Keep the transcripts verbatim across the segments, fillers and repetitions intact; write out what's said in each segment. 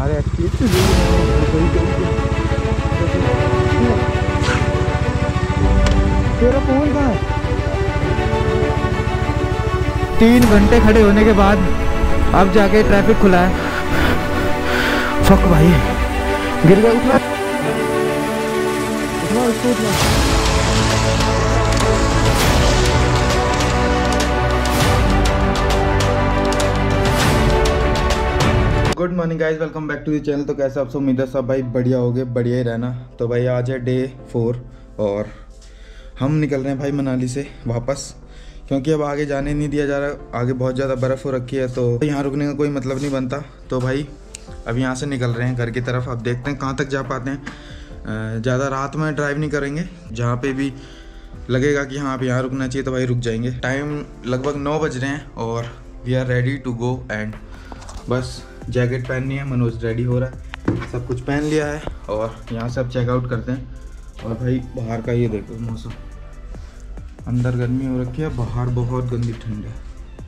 सारे एक्टिव तेरा फोन कहाँ है? तीन घंटे खड़े होने के बाद अब जाके ट्रैफिक खुला है। फक भाई, गिर गया। उठना उठना उसको उठना। Good morning guys, welcome back to the channel. तो कैसे आप सब? उम्मीद है सब भाई बढ़िया हो गए, बढ़िया ही रहना। तो भाई आज है डे फोर और हम निकल रहे हैं भाई मनाली से वापस, क्योंकि अब आगे जाने नहीं दिया जा रहा। आगे बहुत ज़्यादा बर्फ़ हो रखी है, तो यहाँ रुकने का कोई मतलब नहीं बनता। तो भाई अब यहाँ से निकल रहे हैं घर की तरफ। अब देखते हैं कहाँ तक जा पाते हैं। ज़्यादा रात में ड्राइव नहीं करेंगे, जहाँ पे भी लगेगा कि हाँ अब यहाँ रुकना चाहिए तो भाई रुक जाएंगे। टाइम लगभग नौ बज रहे हैं और we are ready to go. And बस जैकेट पहननी है, मनोज रेडी हो रहा है, सब कुछ पहन लिया है और यहाँ से अब चेकआउट करते हैं। और भाई बाहर का ये देखो मौसम, अंदर गर्मी हो रखी है, बाहर बहुत गंदी ठंड है।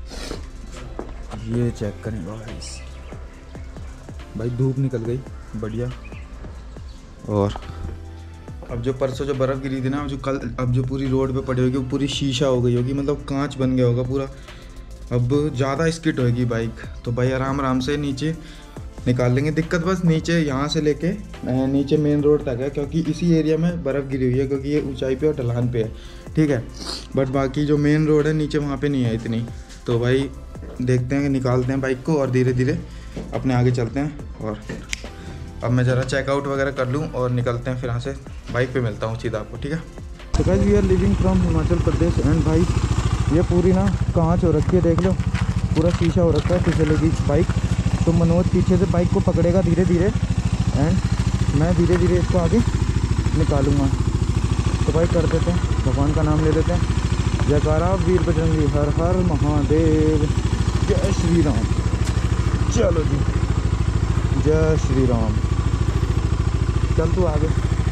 ये चेक करें भाई, भाई धूप निकल गई बढ़िया। और अब जो परसों जो बर्फ़ गिरी थी ना, जो कल अब जो पूरी रोड पे पड़ी होगी वो पूरी शीशा हो गई होगी, मतलब कांच बन गया होगा पूरा। अब ज़्यादा स्किट होगी बाइक, तो भाई आराम आराम से नीचे निकाल लेंगे। दिक्कत बस नीचे यहाँ से लेके नीचे मेन रोड तक है, क्योंकि इसी एरिया में बर्फ़ गिरी हुई है, क्योंकि ये ऊंचाई पे और ढलान पे है, ठीक है। बट बाकी जो मेन रोड है नीचे वहाँ पे नहीं है इतनी। तो भाई देखते हैं कि निकालते हैं बाइक को और धीरे धीरे अपने आगे चलते हैं। और अब मैं ज़रा चेकआउट वगैरह कर लूँ और निकलते हैं, फिर यहाँ से बाइक पे मिलता हूँ सीधा आपको, ठीक है। तो guys we are living from Himachal Pradesh. And भाई ये पूरी ना कांच हो रखी है, देख लो पूरा शीशा हो रखा है, फिसलेगी बाइक। तो मनोज पीछे से बाइक को पकड़ेगा धीरे धीरे एंड मैं धीरे धीरे इसको आगे निकालूंगा। तो भाई कर देते हैं, भगवान का नाम ले लेते हैं। जयकारा वीर बजरंगी, हर हर महादेव, जय श्री राम। चलो जी, जय श्री राम। चल तू आगे,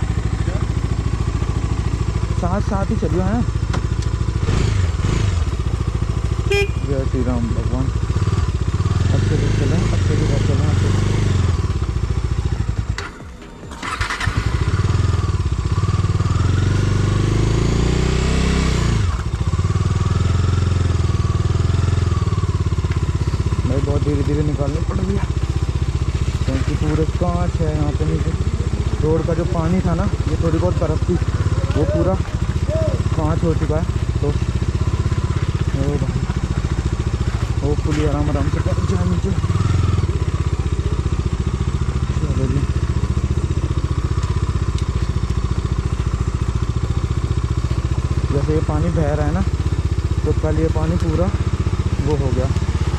साथ साथ ही चलियो है। जय श्री राम भगवान। अच्छे से चलें, अच्छे से चलें, अच्छे से। भाई बहुत धीरे धीरे निकालनी पड़ रही है, क्योंकि पूरे कांच है यहाँ पे नीचे। रोड का जो पानी था ना, ये थोड़ी बहुत बर्फ़ थी, वो पूरा कांच हो चुका है। तो ओ भाई होपफुली आराम आराम से पहुँच जाए नीचे। चलो जी, जैसे ये पानी बह रहा है ना, तो कल ये पानी पूरा वो हो गया।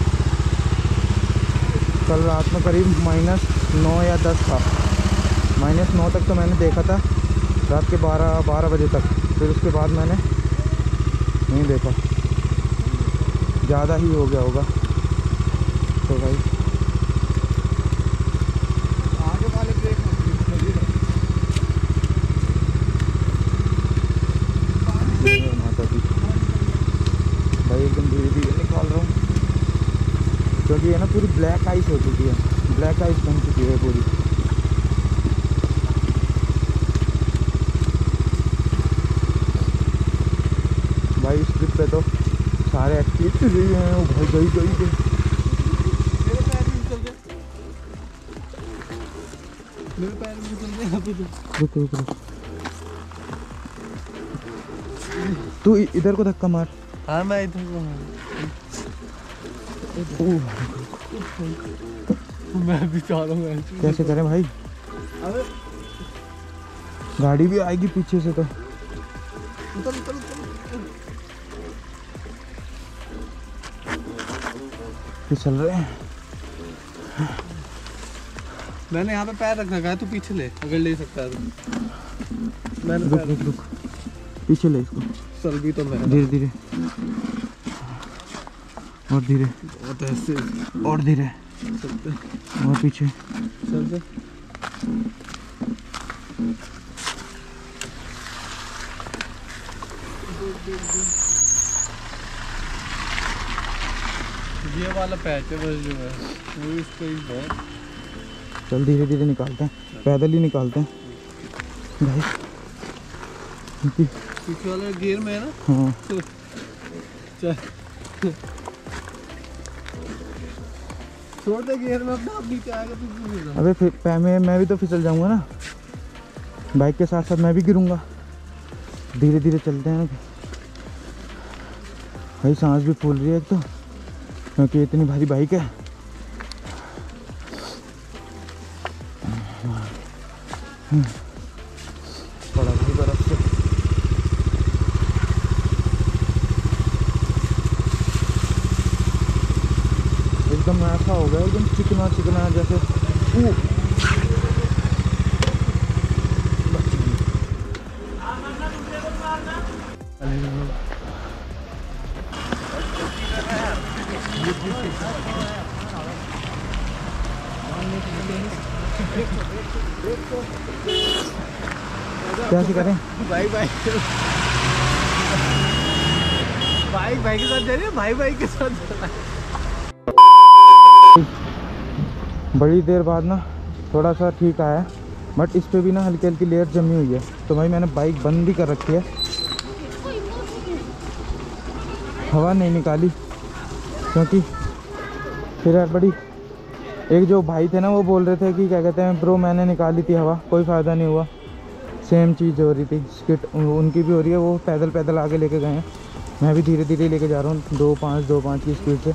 कल रात में करीब माइनस नौ या दस था, माइनस नौ तक तो मैंने देखा था, रात के बारह बारह बजे तक। फिर उसके बाद मैंने नहीं देखा, ज़्यादा ही हो गया होगा। तो भाई आगे वाले ब्रेक माता दी भाई एकदम धीरे धीरे निकाल रहा हूँ, क्योंकि ये ना पूरी ब्लैक आइस हो चुकी है, ब्लैक आइस बन चुकी है पूरी। भाई इस ट्रिप पे तो सारे एक्टिव रही हैं। वो भाई गई गई गई मेरे पैर भी चल गए, मेरे पैर भी चल गए। यहाँ पे रुक रुक रुक, तू इधर को धक्का मार। हाँ मैं इधर को मैं भी चाह रहा हूँ। कैसे करें भाई, गाड़ी भी आएगी पीछे से। तो उतर उतर उतर चल रहे हैं। मैंने यहाँ पे पैर रख रखा है, तू पीछे ले अगर ले सकता है तो। मैंने रुक रुक रुक, पीछे ले इसको। चल भी तो मैं धीरे धीरे और धीरे और धीरे और पीछे चल चल। ये वाला पैच है बस जो है वो इसका ही है। चल धीरे धीरे निकालते हैं, पैदल ही निकालते हैं भाई। पीछे वाले गियर में है ना। हाँ चल छोड़ दे गियर में, अपना आप नीचे आएगा तो। अबे फिर पै मैं मैं भी तो फिसल जाऊंगा ना, बाइक के साथ साथ मैं भी गिरूंगा। धीरे धीरे चलते हैं ना भाई, सांस भी फूल रही है एक तो, क्योंकि इतनी भारी बाइक है। बड़ा भारी बर्फ से एकदम ऐसा हो गया, एकदम चिकना चिकना जैसे। क्या करें? भाई भाई भाई भाई के साथ जा रही है, भाई भाई के साथ जा रहा है। बड़ी देर बाद ना थोड़ा सा ठीक आया, बट इस पे भी ना हल्की हल्की लेयर जमी हुई है। तो भाई मैंने बाइक बंद भी कर रखी है, हवा नहीं निकाली, क्योंकि फिर यार बड़ी। एक जो भाई थे ना वो बोल रहे थे कि क्या कहते हैं ब्रो मैंने निकाली थी हवा, कोई फ़ायदा नहीं हुआ। सेम चीज़ हो रही थी, स्किट उनकी भी हो रही है, वो पैदल पैदल आगे लेके गए हैं, मैं भी धीरे धीरे लेके जा रहा हूँ दो पाँच दो पाँच की स्पीड से।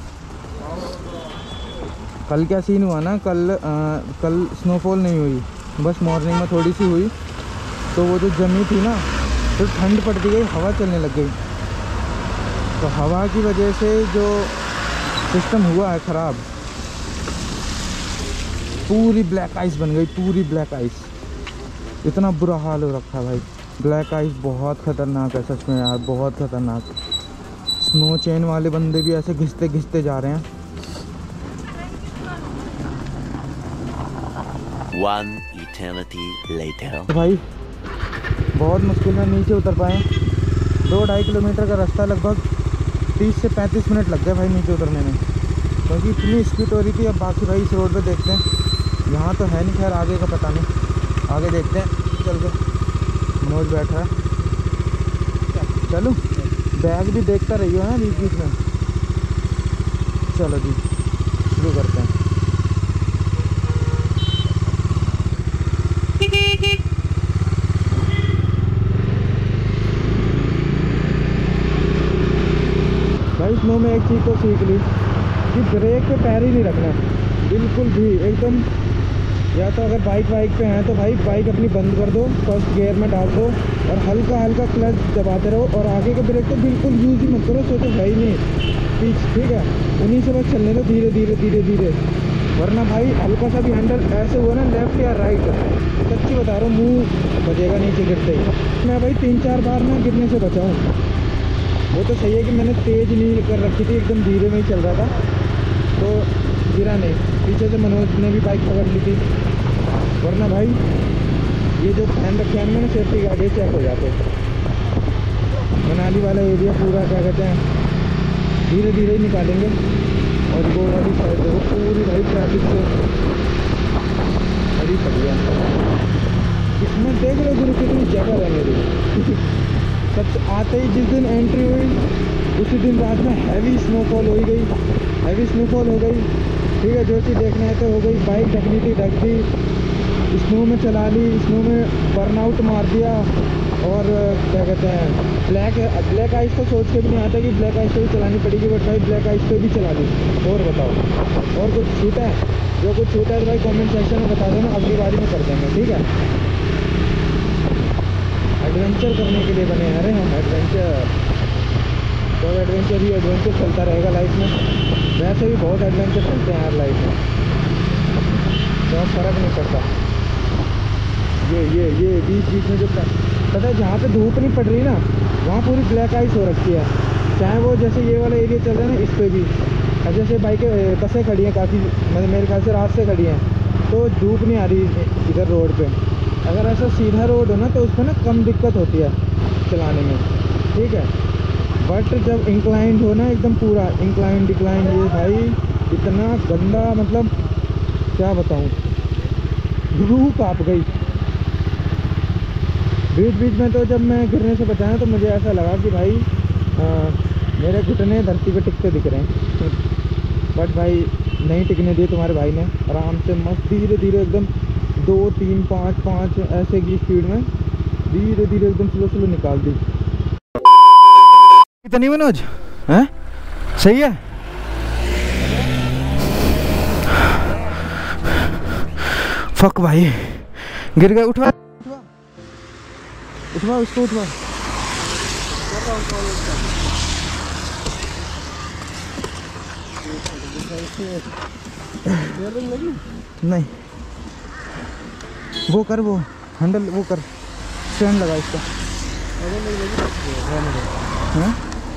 कल क्या सीन हुआ ना, कल आ, कल स्नोफॉल नहीं हुई, बस मॉर्निंग में थोड़ी सी हुई, तो वो जो जमी थी ना तो ठंड पड़ती गई, हवा चलने लग गई। तो हवा की वजह से जो सिस्टम हुआ है ख़राब, पूरी ब्लैक आइस बन गई, पूरी ब्लैक आइस। इतना बुरा हाल हो रखा है भाई, ब्लैक आइस बहुत ख़तरनाक है सच में यार, बहुत ख़तरनाक। स्नो चेन वाले बंदे भी ऐसे घिसते घिसते जा रहे हैं। One eternity later. तो भाई बहुत मुश्किल में नीचे उतर पाए, दो ढाई किलोमीटर का रास्ता, लगभग तीस से पैंतीस मिनट लग गए भाई नीचे उतरने में, क्योंकि इतनी स्पीड हो रही थी। अब बाकी भाई इस रोड पे देखते हैं, यहाँ तो है नहीं, खैर आगे का पता नहीं, आगे देखते हैं चल के। मनोज बैठा है, चलो बैग भी देखता रहिए ना बीच बीच में। चलो जी शुरू करते हैं। भाई स्नो में एक चीज़ तो सीख ली कि ब्रेक पे पैर ही नहीं रखना बिल्कुल भी, एकदम। या तो अगर बाइक वाइक पे हैं तो भाई बाइक अपनी बंद कर दो, फर्स्ट गियर में डाल दो और हल्का हल्का क्लच दबाते रहो, और आगे के ब्रेक तो बिल्कुल यूज़ ही मत करो, सोचो है ही नहीं पीछे, ठीक है, उन्हीं से बस चलने दो धीरे धीरे धीरे धीरे, वरना भाई हल्का सा भी हैंडल ऐसे हुआ ना लेफ्ट या राइट, सच्ची बता रहा हूँ मुँह बजेगा नीचे गिरते ही। मैं भाई तीन चार बार ना गिरने से बचाऊँ। वो तो सही है कि मैंने तेज़ नहीं कर रखी थी, एकदम धीरे में ही चल रहा था, तो गिरा नहीं। पीछे से मनोज ने भी बाइक पकड़ ली थी, वरना भाई ये जो ध्यान रखे हैं मैंने सेफ्टी गार्ड चेक हो जाते। मनाली वाला एरिया पूरा क्या कहते हैं धीरे धीरे ही निकालेंगे, और वो वाली साइड देखो पूरी भाई ट्रैफिक से बड़ी बढ़िया। इसमें देख लो गुरु कितनी जगह है मेरी। सबसे आते ही जिस दिन एंट्री हुई उसी दिन रात में हैवी स्नोफॉल हो गई, हैवी स्नोफॉल हो गई, ठीक है। जो चीज़ देखने आए तो हो गई, बाइक ढकनी थी ढक दी, स्नो में चला ली, स्नो में बर्नआउट मार दिया। और क्या कहते हैं ब्लैक ब्लैक आइस तो सोच के भी नहीं आता कि ब्लैक आइस पे भी चलानी पड़ेगी, बट भाई ब्लैक आइस पे भी चला ली। और बताओ और कुछ छूटा है? जो कुछ छूटा है तो भाई कमेंट सेक्शन में बता देना, अगली बारी में कर देंगे, ठीक है। एडवेंचर करने के लिए बने हैं, अरे हम एडवेंचर, तो एडवेंचर ही एडवेंचर चलता रहेगा लाइफ में। वैसे भी बहुत एडवेंचर चलते हैं यार लाइफ में, तो फ़र्क नहीं पड़ता। ये ये ये बीच बीच में जो पता है जहाँ पे धूप नहीं पड़ रही ना वहाँ पूरी ब्लैक आइस हो रखी है, चाहे वो जैसे ये वाला एरिया चल रहा है ना इस पर भी। अब जैसे बाइकें बसें खड़ी हैं काफ़ी, मतलब मेरे ख्याल से रात से खड़ी हैं, तो धूप नहीं आ रही इधर रोड पे। अगर ऐसा सीधा रोड हो ना तो उस पर ना कम दिक्कत होती है चलाने में, ठीक है। बट जब इंक्लाइंड हो ना एकदम पूरा इंक्लाइंड डिक्लाइंड, ये भाई इतना गंदा, मतलब क्या बताऊँ, रूह कांप गई। बीच बीच में तो जब मैं गिरने से बचा ना तो मुझे ऐसा लगा कि भाई आ, मेरे घुटने धरती पे टिकते दिख रहे हैं। बट भाई नहीं टिकने दिए तुम्हारे भाई ने, आराम से मस्त धीरे धीरे एकदम दो तीन पाँच पाँच ऐसे की स्पीड में धीरे धीरे एकदम स्लो स्लो निकाल दी। कितनी मनोज हैं? सही है। फक भाई गिर गए। उठवा उठवा उठवा उसको उठवा। नहीं वो कर, वो हैंडल वो कर, स्टैंड लगा इसका। हाँ?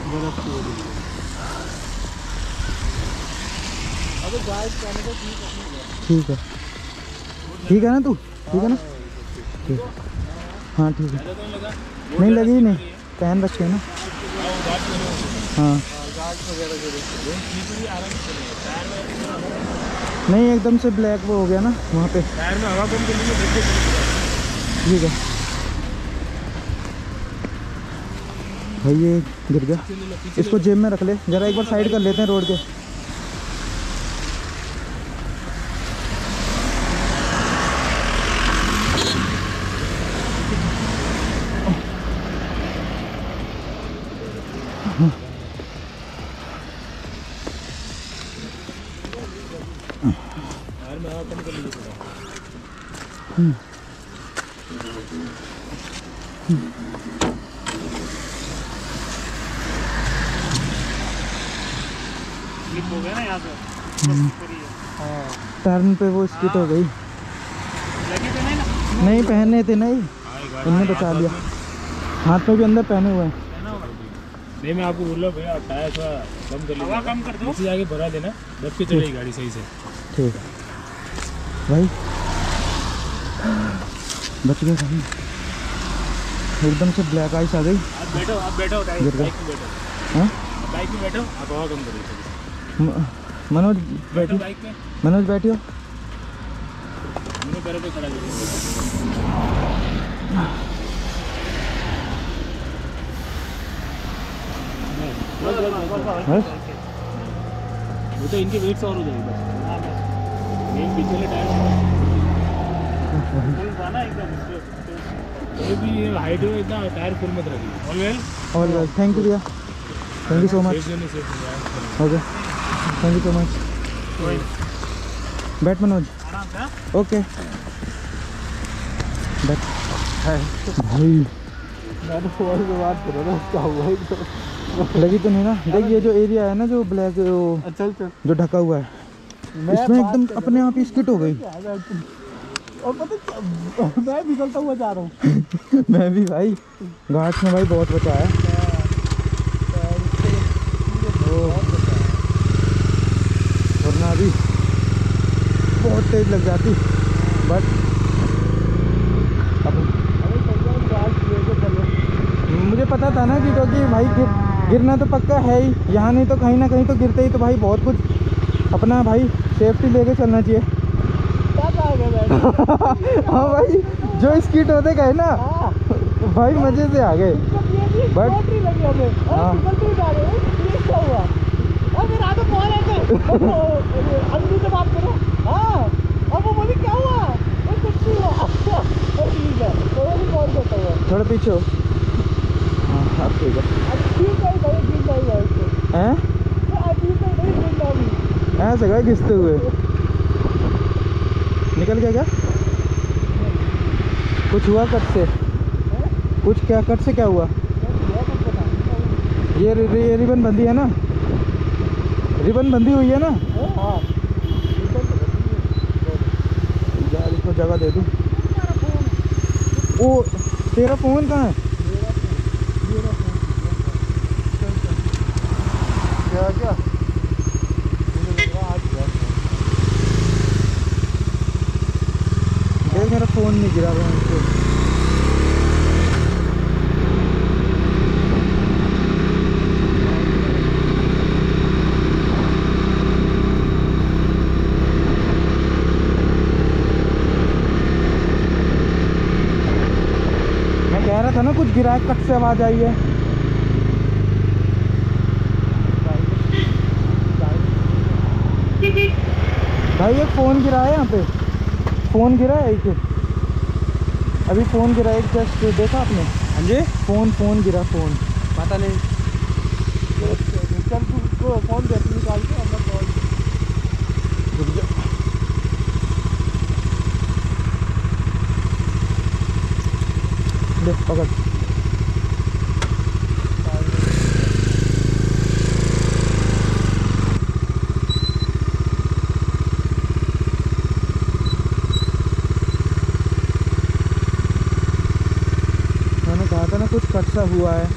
ठीक है ठीक है ना तू, ठीक है ना? ठीक, हाँ ठीक है। नहीं लगी नहीं, पहन रखे ना। हाँ नहीं एकदम से ब्लैक वो हो गया ना वहाँ पे। टायर में हवा कम करनी है। ठीक है भाई ये गिर गया, इसको जेब में रख ले जरा, एक बार साइड कर लेते हैं रोड के। हो गया ना यहाँ पे। टर्न पे वो स्किट हो गई। लगे थे नहीं ना? नहीं पहने थे, नहीं उन्होंने बचा लिया। हाथ में भी अंदर पहने हुए हैं। नहीं मैं आपको बोल रहा हूँ भैया टायर थोड़ा कम कर लीजिए, कम कर दो, नीचे जाके भरा देना, दब के चलेगी गाड़ी सही से। ठीक है भाई बच गए भाई। एकदम से ब्लैक आइस आ गई। आप बैठो, आप बैठो, बाइक में बैठो। हाँ बाइक में बैठो, आप हवा कम करिए। मनोज बैठो, बाइक में मनोज बैठियो। मेरे पैरों पे खड़ा कीजिए। वो तो इनके वेट से और हो जाएगी बस। मेन पीछे वाले टायर ना एकदम ये भी हाइट में इतना टायर फुल मत रखिए। All well all well, thank you भैया, thank you so much. Okay thank you so much. बैठ मनोज, आराम से। ओके बैठ। भाई मैं तो फोन पे बात कर रहा था, क्या हुआ एकदम? लगी तो नहीं ना? देख ये जो एरिया है ना जो ब्लैक वो चल चल जो ढका हुआ है, इसमें एकदम अपने आप ही स्किट हो गई। और पता क्या, मैं निकलता हुआ जा रहा हूँ। मैं भी भाई, घाट में भाई बहुत बचा है। वरना अभी बहुत तेज लग जाती, बट अब मुझे पता था ना कि क्योंकि भाई गिर, गिरना तो पक्का है ही यहाँ, नहीं तो कहीं ना कहीं तो गिरते ही। तो भाई बहुत कुछ अपना भाई सेफ्टी लेके चलना चाहिए। हाँ भाई जो स्कीट होते गए ना भाई मजे से आ गए। बट हाँ थोड़ा पीछे हो। हाँ अब ठीक है। हैं ऐसे गए घिसते हुए, निकल गया क्या? कुछ हुआ कट से? कुछ क्या कट से क्या हुआ? ये रि, रि, रिबन बंधी है ना, रिबन बंधी हुई है ना। यार इसको जगह दे दूँ। ओ तेरा फोन कहाँ है? क्या क्या देख मेरा फोन नहीं गिरा हुआ है। रहा था ना कुछ गिरा है, कट से आवाज़ आई है। भाई एक फ़ोन गिरा है यहाँ पे, फ़ोन गिरा है एक, अभी फ़ोन गिरा है एक, जस्ट देखा आपने? हाँ जी, फ़ोन फ़ोन गिरा, फ़ोन पता नहीं। चल तू फोन दे, निकाल के अपना कॉल। ले पकड़। मैंने कहा था ना कुछ कट सा हुआ है।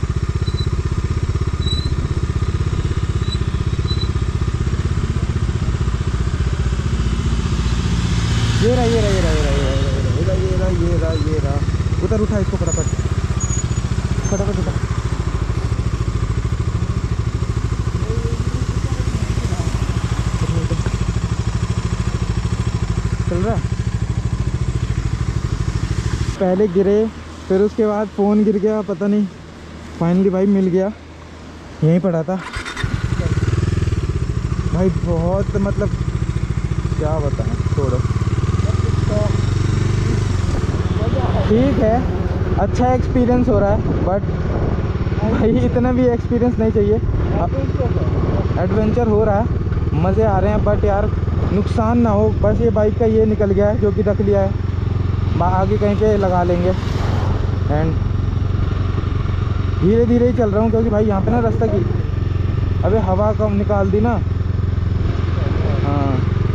ये रहा ये रहा ये रहा ये रहा ये रहा ये रहा ये रहा ये रहा। उधर उठा इसको फटाफट फटाफट उठा। चल रहा। पहले गिरे, फिर उसके बाद फ़ोन गिर गया, पता नहीं, फाइनली भाई मिल गया, यहीं पड़ा था भाई। बहुत मतलब क्या बताएं, छोड़ो। ठीक है, अच्छा एक्सपीरियंस हो रहा है, बट भाई इतना भी एक्सपीरियंस नहीं चाहिए। एडवेंचर हो रहा है, मज़े आ रहे हैं, बट यार नुकसान ना हो। बस ये बाइक का ये निकल गया है जो कि रख लिया है, आगे कहीं पे लगा लेंगे। एंड धीरे धीरे ही चल रहा हूँ क्योंकि भाई यहाँ पे ना रास्ता की अबे हवा कम निकाल दी ना। हाँ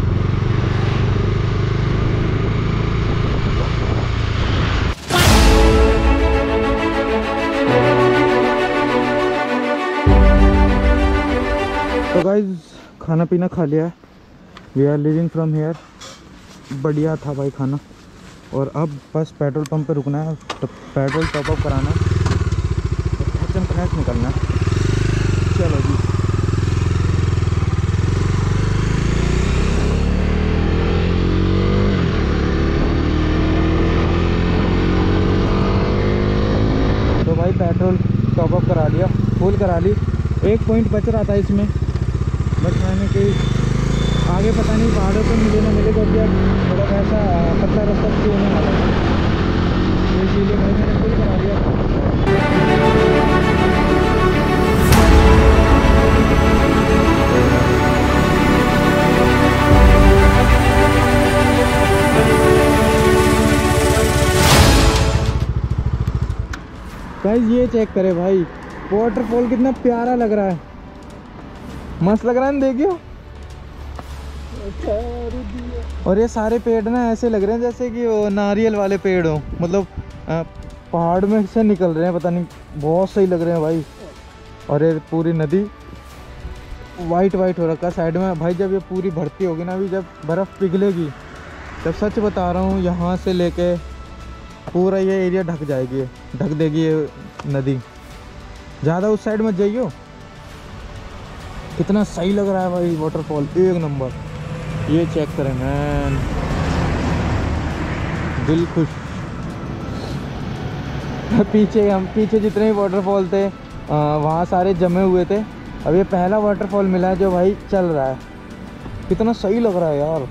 तो गाइस खाना पीना खा लिया है, we are living from here. बढ़िया था भाई खाना। और अब बस पेट्रोल पंप पे रुकना है, तो पेट्रोल टॉप अप कराना है, किचन फ्रेश निकलना है। चलो जी। तो भाई पेट्रोल टॉप अप करा लिया, फुल करा ली। एक पॉइंट बच रहा था इसमें, बट मैंने कि आगे पता नहीं पहाड़ों पे मिले ना मिले, क्योंकि अब थोड़ा ऐसा पतला रास्ता क्यों होने वाला है, तो इसीलिए भाई मैंने फुल करा लिया। गाइस ये चेक करे भाई, वाटरफॉल कितना प्यारा लग रहा है, मस्त लग रहा है ना, देखियो। और ये सारे पेड़ ना ऐसे लग रहे हैं जैसे कि वो नारियल वाले पेड़ हो, मतलब पहाड़ में से निकल रहे हैं, पता नहीं, बहुत सही लग रहे हैं भाई। और ये पूरी नदी वाइट वाइट हो रखा है साइड में भाई। जब ये पूरी भरती होगी ना, अभी जब बर्फ़ पिघलेगी, जब सच बता रहा हूँ, यहाँ से लेके पूरा ये एरिया ढक जाएगी, ढक देगी ये नदी। ज़्यादा उस साइड मत जाइयो। कितना सही लग रहा है भाई वाटरफॉल, एक नंबर। ये चेक करें मैन, दिल खुश। पीछे हम पीछे जितने भी वाटरफॉल थे वहाँ सारे जमे हुए थे। अब ये पहला वाटरफॉल मिला है जो भाई चल रहा है, कितना सही लग रहा है यार।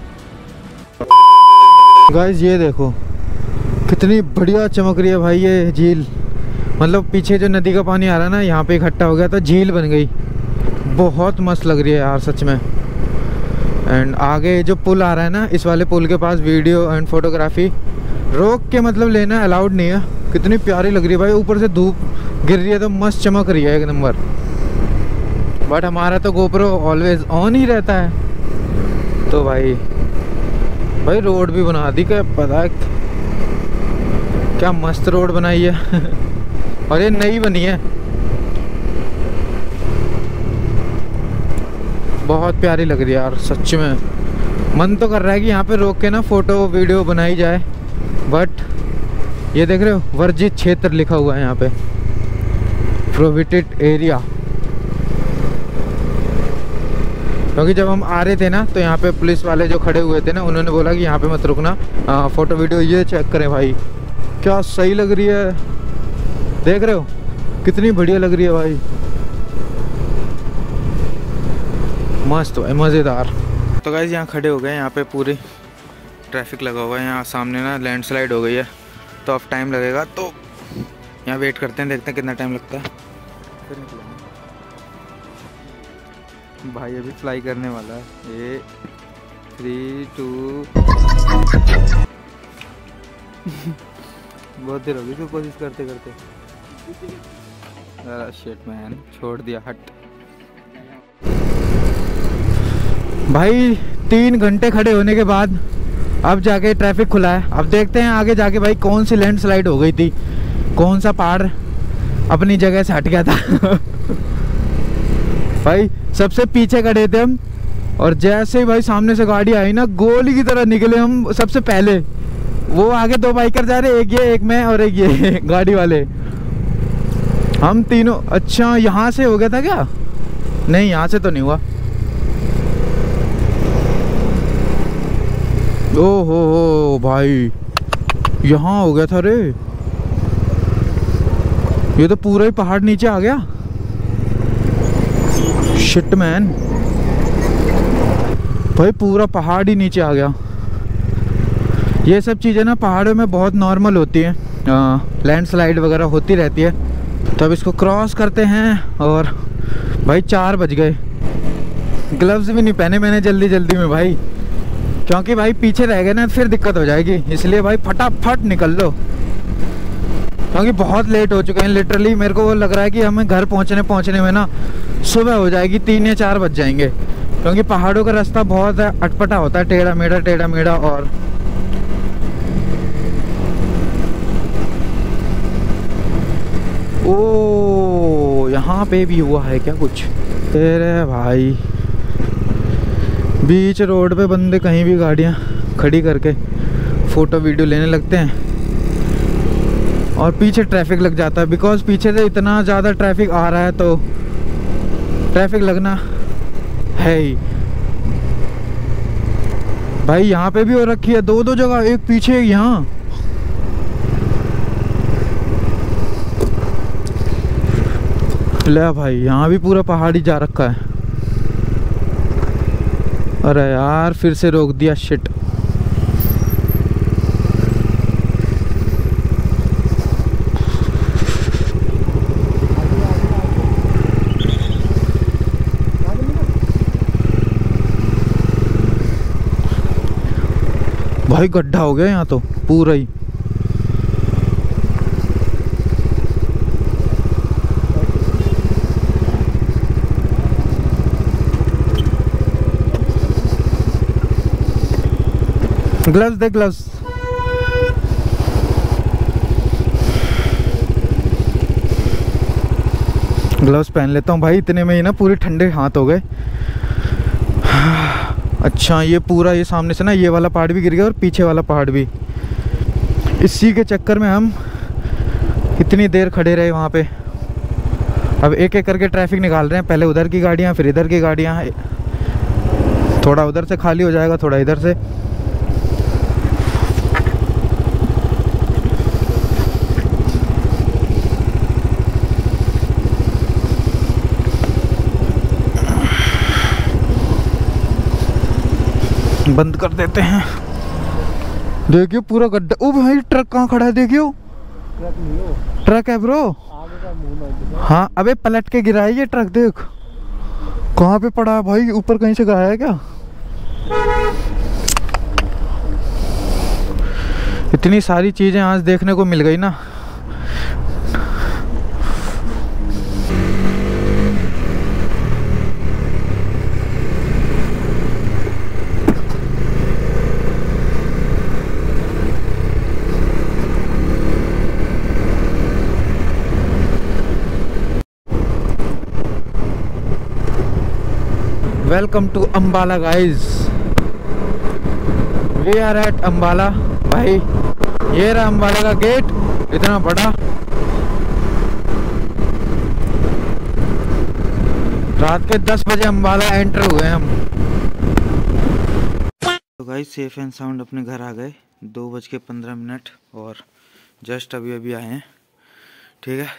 गाइस ये देखो कितनी बढ़िया चमक रही है भाई ये झील। मतलब पीछे जो नदी का पानी आ रहा है ना, यहाँ पे इकट्ठा हो गया तो झील बन गई। बहुत मस्त लग रही है यार सच में। एंड आगे जो पुल आ रहा है ना, इस वाले पुल के पास वीडियो एंड फोटोग्राफी रोक के मतलब लेना अलाउड नहीं है। कितनी प्यारी लग रही है भाई, ऊपर से धूप गिर रही है तो मस्त चमक रही है एक नंबर। बट हमारा तो गोप्रो ऑलवेज ऑन ही रहता है। तो भाई भाई रोड भी बना दी, क्या पता है क्या मस्त रोड बनाई है। और ये नई बनी है, बहुत प्यारी लग रही है यार सच में। मन तो कर रहा है कि यहाँ पे रोक के ना फ़ोटो वीडियो बनाई जाए, बट ये देख रहे हो वर्जित क्षेत्र लिखा हुआ है यहाँ पे, प्रोहिबिटेड एरिया। क्योंकि जब हम आ रहे थे ना, तो यहाँ पे पुलिस वाले जो खड़े हुए थे ना, उन्होंने बोला कि यहाँ पे मत रुकना, फ़ोटो वीडियो। ये चेक करें भाई, क्या सही लग रही है, देख रहे हो कितनी बढ़िया लग रही है भाई, मस्त है, मज़ेदार। तो गाइस यहाँ खड़े हो गए, यहाँ पे पूरी ट्रैफिक लगा हुआ है, यहाँ सामने ना लैंडस्लाइड हो गई है तो अब टाइम लगेगा, तो यहाँ वेट करते हैं, देखते हैं कितना टाइम लगता है, फिर निकलेंगे। भाई अभी फ्लाई करने वाला है, ये थ्री टू बहुत देर होगी तो कोशिश करते करते, शिट मैन, छोड़ दिया, हट। भाई तीन घंटे खड़े होने के बाद अब जाके ट्रैफिक खुला है। अब देखते हैं आगे जाके भाई कौन सी लैंडस्लाइड हो गई थी, कौन सा पहाड़ अपनी जगह से हट गया था। भाई सबसे पीछे खड़े थे हम, और जैसे ही भाई सामने से गाड़ी आई ना, गोली की तरह निकले हम सबसे पहले। वो आगे दो बाइकर जा रहे, एक ये एक मैं और एक ये गाड़ी वाले, हम तीनों। अच्छा यहाँ से हो गया था क्या? नहीं यहाँ से तो नहीं हुआ। ओ हो हो भाई यहाँ हो गया था रे, ये तो पूरा ही पहाड़ नीचे आ गया। शिट मैन, भाई पूरा पहाड़ ही नीचे आ गया। ये सब चीज़ें ना पहाड़ों में बहुत नॉर्मल होती हैं, लैंडस्लाइड वगैरह होती रहती है। तो अब इसको क्रॉस करते हैं, और भाई चार बज गए। ग्लव्स भी नहीं पहने मैंने जल्दी जल्दी में भाई, क्योंकि भाई पीछे रह गए ना फिर दिक्कत हो जाएगी, इसलिए भाई फटाफट निकल लो, क्योंकि बहुत लेट हो चुके हैं। लिटरली मेरे को वो लग रहा है कि हमें घर पहुंचने पहुंचने में ना सुबह हो जाएगी, तीन या चार बज जाएंगे, क्योंकि पहाड़ों का रास्ता बहुत अटपटा होता है, टेढ़ा मेढ़ा टेढ़ा मेढ़ा। और ओ यहाँ पे भी हुआ है क्या कुछ? तेरे भाई बीच रोड पे बंदे कहीं भी गाड़ियाँ खड़ी करके फ़ोटो वीडियो लेने लगते हैं, और पीछे ट्रैफिक लग जाता है, बिकॉज पीछे से इतना ज़्यादा ट्रैफिक आ रहा है, तो ट्रैफिक लगना है ही। भाई यहाँ पे भी हो रखी है दो दो जगह, एक पीछे एक यहाँ। ले भाई यहाँ भी पूरा पहाड़ी जा रखा है। अरे यार फिर से रोक दिया, शिट। भाई गड्ढा हो गया यहाँ तो पूरा ही। ग्लव्स दे, ग्लव्स। ग्लव्स पहन लेता हूँ भाई, इतने में ही ना पूरे ठंडे हाथ हो गए। अच्छा ये पूरा, ये सामने से ना ये वाला पहाड़ भी गिर गया और पीछे वाला पहाड़ भी। इसी के चक्कर में हम इतनी देर खड़े रहे वहाँ पे। अब एक एक करके ट्रैफिक निकाल रहे हैं, पहले उधर की गाड़ियाँ फिर इधर की गाड़ियाँ, थोड़ा उधर से खाली हो जाएगा थोड़ा इधर से। बंद कर देते हैं। देखियो पूरा गड्ढा। ओ भाई ट्रक कहाँ खड़ा है, देखियो ट्रक नहीं हो, ट्रक है ब्रो। आगे का मुंह। हाँ अबे पलट के गिरा है ये ट्रक, देख कहाँ पे पड़ा है भाई, ऊपर कहीं से गिराया है क्या? इतनी सारी चीजें आज देखने को मिल गई ना। Welcome to Ambala guys, we are at Ambala. भाई ये रहा अम्बाला का गेट, इतना बड़ा। रात के दस बजे अम्बाला एंटर हुए हम। तो गाइज सेफ एंड साउंड अपने घर आ गए, दो बज के पंद्रह मिनट और जस्ट अभी अभी आए हैं, ठीक है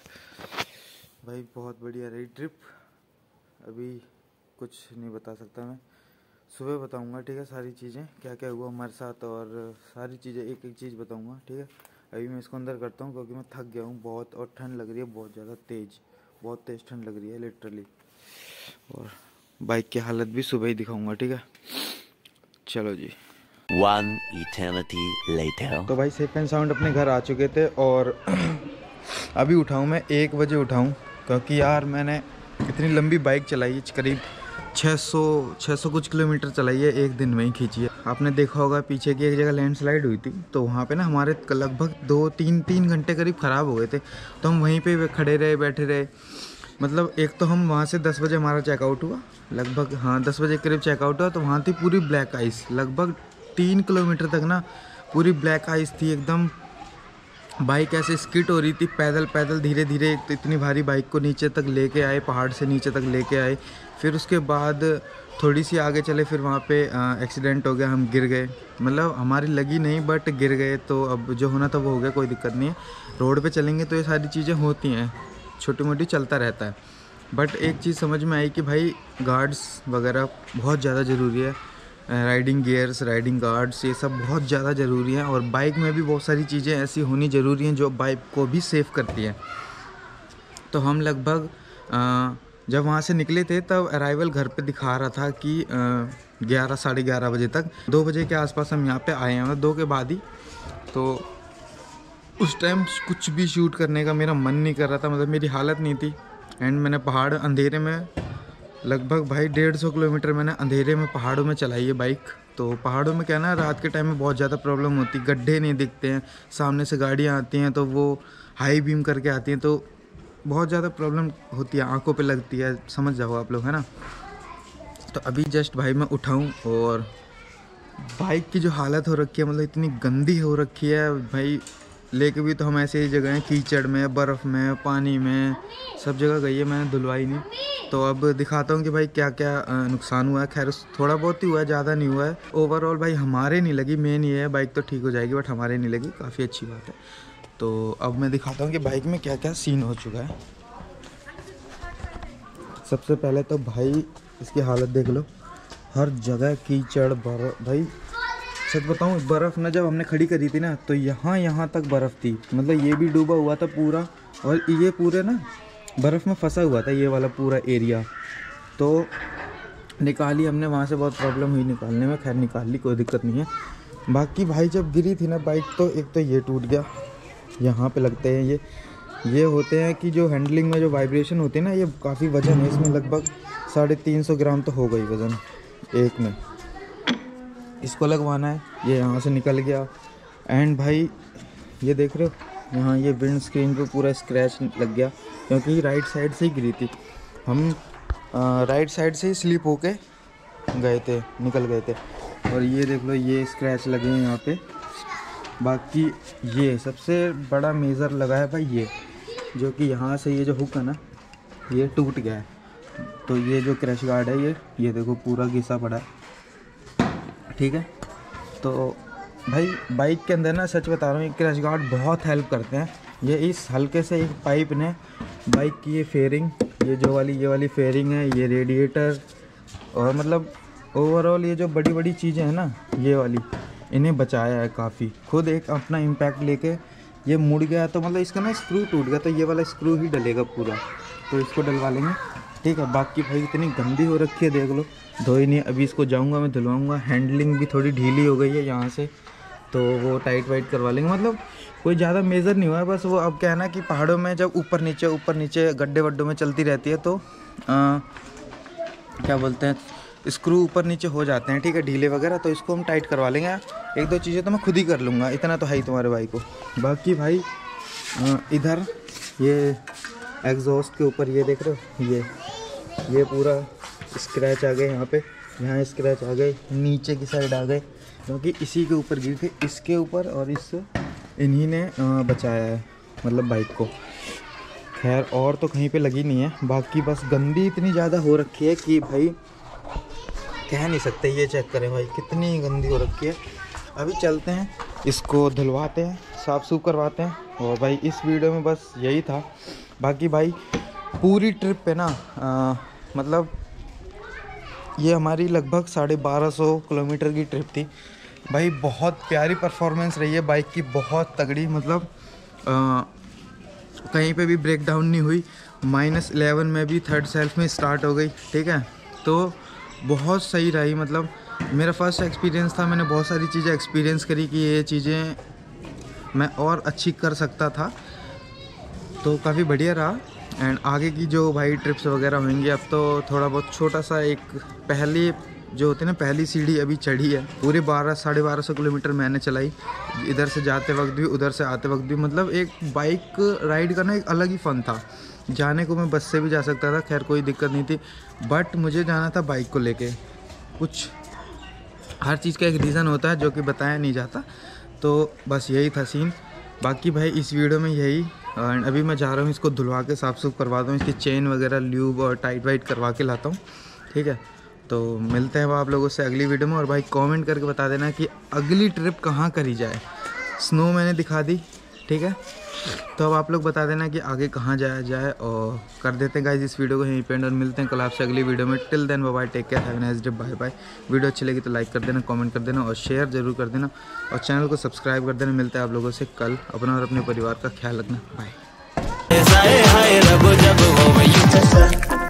भाई। बहुत बढ़िया रही ट्रिप। अभी कुछ नहीं बता सकता मैं, सुबह बताऊंगा, ठीक है, सारी चीज़ें क्या क्या हुआ हमारे साथ और सारी चीज़ें एक एक चीज़ बताऊंगा, ठीक है। अभी मैं इसको अंदर करता हूँ क्योंकि मैं थक गया हूँ बहुत, और ठंड लग रही है बहुत ज़्यादा तेज़, बहुत तेज़ ठंड लग रही है लिटरली। और बाइक की हालत भी सुबह ही दिखाऊंगा, ठीक है। चलो जी। One eternity later. तो भाई सेफ एंड साउंड अपने घर आ चुके थे और अभी उठाऊँ मैं एक बजे उठाऊँ, क्योंकि यार मैंने इतनी लंबी बाइक चलाई है, करीब छह सौ कुछ किलोमीटर चलाई है, एक दिन में ही खींची है। आपने देखा होगा पीछे की एक जगह लैंडस्लाइड हुई थी, तो वहाँ पे ना हमारे लगभग दो तीन तीन घंटे करीब ख़राब हो गए थे। तो हम वहीं पे खड़े रहे, बैठे रहे। मतलब एक तो हम वहाँ से दस बजे हमारा चेकआउट हुआ, लगभग हाँ दस बजे करीब चेकआउट हुआ, तो वहाँ थी पूरी ब्लैक आइस, लगभग तीन किलोमीटर तक ना पूरी ब्लैक आइस थी एकदम। बाइक ऐसे स्किट हो रही थी, पैदल पैदल धीरे धीरे तो इतनी भारी बाइक को नीचे तक लेके आए, पहाड़ से नीचे तक लेके आए। फिर उसके बाद थोड़ी सी आगे चले, फिर वहाँ पे एक्सीडेंट हो गया, हम गिर गए। मतलब हमारी लगी नहीं बट गिर गए, तो अब जो होना था वो हो गया, कोई दिक्कत नहीं है। रोड पे चलेंगे तो ये सारी चीज़ें होती हैं, छोटी मोटी चलता रहता है। बट एक चीज़ समझ में आई कि भाई गार्ड्स वगैरह बहुत ज़्यादा ज़रूरी है, राइडिंग गियर्स, राइडिंग गार्ड्स, ये सब बहुत ज़्यादा ज़रूरी है। और बाइक में भी बहुत सारी चीज़ें ऐसी होनी ज़रूरी हैं जो बाइक को भी सेफ़ करती हैं। तो हम लगभग जब वहाँ से निकले थे तब अराइवल घर पे दिखा रहा था कि ग्यारह साढ़े ग्यारह बजे तक, दो बजे के आसपास हम यहाँ पे आए हैं, दो के बाद ही। तो उस टाइम कुछ भी शूट करने का मेरा मन नहीं कर रहा था, मतलब मेरी हालत नहीं थी। एंड मैंने पहाड़ अंधेरे में लगभग भाई डेढ़ सौ किलोमीटर मैंने अंधेरे में पहाड़ों में चलाई है बाइक। तो पहाड़ों में क्या ना, रात के टाइम में बहुत ज़्यादा प्रॉब्लम होती, गड्ढे नहीं दिखते हैं, सामने से गाड़ियाँ आती हैं तो वो हाई बीम करके आती हैं, तो बहुत ज़्यादा प्रॉब्लम होती है, आंखों पे लगती है, समझ जाओ आप लोग, है ना। तो अभी जस्ट भाई मैं उठाऊँ और बाइक की जो हालत हो रखी है, मतलब इतनी गंदी हो रखी है भाई। लेके भी तो हम ऐसे ही जगह हैं, कीचड़ में, बर्फ़ में, पानी में, सब जगह गई है, मैंने धुलवाई नहीं। तो अब दिखाता हूँ कि भाई क्या क्या नुकसान हुआ है। खैर थोड़ा बहुत ही हुआ है, ज़्यादा नहीं हुआ है। ओवरऑल भाई हमारे नहीं लगी, मेन ये है, बाइक तो ठीक हो जाएगी बट हमारे नहीं लगी, काफ़ी अच्छी बात है। तो अब मैं दिखाता हूँ कि बाइक में क्या क्या सीन हो चुका है। सबसे पहले तो भाई इसकी हालत देख लो, हर जगह कीचड़, बर्फ़। भाई सच बताऊँ, बर्फ़ ना जब हमने खड़ी करी थी ना, तो यहाँ यहाँ तक बर्फ़ थी, मतलब ये भी डूबा हुआ था पूरा, और ये पूरे ना बर्फ़ में फंसा हुआ था ये वाला पूरा एरिया। तो निकाली हमने, वहाँ से बहुत प्रॉब्लम हुई निकालने में, खैर निकाल ली, कोई दिक्कत नहीं है। बाकी भाई जब गिरी थी ना बाइक, तो एक तो ये टूट गया, यहाँ पे लगते हैं ये ये होते हैं कि जो हैंडलिंग में जो वाइब्रेशन होती है ना, ये काफ़ी वज़न है इसमें, लगभग साढ़े तीन सौ ग्राम तो हो गई वज़न एक में। इसको लगवाना है, ये यहाँ से निकल गया। एंड भाई ये देख रहे हो, यहाँ ये विंड स्क्रीन पे पूरा स्क्रैच लग गया, क्योंकि राइट साइड से ही गिरी थी। हम आ, राइट साइड से ही स्लिप होके गए थे, निकल गए थे। और ये देख लो, ये स्क्रैच लगे हैं यहाँ पे। बाकी ये सबसे बड़ा मेजर लगा है भाई, ये जो कि यहाँ से ये जो हुक है ना, ये टूट गया है। तो ये जो क्रैश गार्ड है, ये ये देखो पूरा घिसा पड़ा है, ठीक है। तो भाई बाइक के अंदर ना, सच बता रहा हूँ, ये क्रैश गार्ड बहुत हेल्प करते हैं। ये इस हल्के से एक पाइप ने बाइक की ये फेयरिंग, ये जो वाली ये वाली फेयरिंग है, ये रेडिएटर, और मतलब ओवरऑल ये जो बड़ी बड़ी चीज़ें हैं ना, ये वाली, इन्हें बचाया है काफ़ी। खुद एक अपना इम्पैक्ट लेके ये मुड़ गया, तो मतलब इसका ना स्क्रू टूट गया, तो ये वाला स्क्रू ही डलेगा पूरा, तो इसको डलवा लेंगे, ठीक है। बाकी भाई इतनी गंदी हो रखी है, देख लो, धोई नहीं। अभी इसको जाऊंगा मैं धुलवाऊंगा। हैंडलिंग भी थोड़ी ढीली हो गई है यहाँ से, तो वो टाइट वाइट करवा लेंगे। मतलब कोई ज़्यादा मेजर नहीं हुआ है, बस वो अब क्या है ना कि पहाड़ों में जब ऊपर नीचे ऊपर नीचे गड्ढे वड्ढों में चलती रहती है, तो आ, क्या बोलते हैं, स्क्रू ऊपर नीचे हो जाते हैं, ठीक है, ढीले वगैरह, तो इसको हम टाइट करवा लेंगे। एक दो चीज़ें तो मैं खुद ही कर लूँगा, इतना तो है ही तुम्हारे भाई को। बाकी भाई आ, इधर ये एग्जॉस्ट के ऊपर ये देख रहे हो, ये ये पूरा स्क्रैच आ गए यहाँ पे, यहाँ स्क्रैच आ गए, नीचे की साइड आ गए, क्योंकि इसी के ऊपर गिरी थी, इसके ऊपर, और इससे इन्हीं ने बचाया है मतलब बाइक को। खैर और तो कहीं पे लगी नहीं है। बाकी बस गंदी इतनी ज़्यादा हो रखी है कि भाई कह नहीं सकते। ये चेक करें भाई कितनी गंदी हो रखी है। अभी चलते हैं, इसको धुलवाते हैं, साफ़ सूफ करवाते हैं। और भाई इस वीडियो में बस यही था। बाकी भाई पूरी ट्रिप पे ना आ, मतलब ये हमारी लगभग साढ़े बारह सौ किलोमीटर की ट्रिप थी भाई। बहुत प्यारी परफॉर्मेंस रही है बाइक की, बहुत तगड़ी। मतलब आ, कहीं पे भी ब्रेक डाउन नहीं हुई। माइनस इलेवन में भी थर्ड सेल्फ में स्टार्ट हो गई, ठीक है। तो बहुत सही रही। मतलब मेरा फर्स्ट एक्सपीरियंस था, मैंने बहुत सारी चीज़ें एक्सपीरियंस करी कि ये चीज़ें मैं और अच्छी कर सकता था, तो काफ़ी बढ़िया रहा। एंड आगे की जो भाई ट्रिप्स वगैरह होंगी, अब तो थोड़ा बहुत छोटा सा एक पहली जो होती है ना, पहली सीढ़ी अभी चढ़ी है। पूरे बारह साढ़े बारह सौ किलोमीटर मैंने चलाई, इधर से जाते वक्त भी उधर से आते वक्त भी। मतलब एक बाइक राइड करना एक अलग ही फ़न था। जाने को मैं बस से भी जा सकता था, खैर कोई दिक्कत नहीं थी, बट मुझे जाना था बाइक को लेके। कुछ हर चीज़ का एक रीज़न होता है जो कि बताया नहीं जाता। तो बस यही था सीन। बाकी भाई इस वीडियो में यही। एंड अभी मैं जा रहा हूँ इसको धुलवा के साफ़ सूफ करवा दूँ, इसकी चेन वगैरह ल्यूब और टाइट वाइट करवा के लाता हूँ, ठीक है। तो मिलते हैं आप लोगों से अगली वीडियो में। और भाई कमेंट करके बता देना कि अगली ट्रिप कहाँ करी जाए। स्नो मैंने दिखा दी, ठीक है। तो अब आप लोग बता देना कि आगे कहाँ जाया जाए, और कर देते हैं गाइस इस वीडियो को यहीं पे एंड। और मिलते हैं कल आपसे अगली वीडियो में। Till then bye bye, take care, have a nice day, bye bye. Video अच्छी लगी तो लाइक कर देना, कमेंट कर देना और शेयर ज़रूर कर देना, और चैनल को सब्सक्राइब कर देना। मिलते हैं आप लोगों से कल। अपना और अपने परिवार का ख्याल रखना। बाय।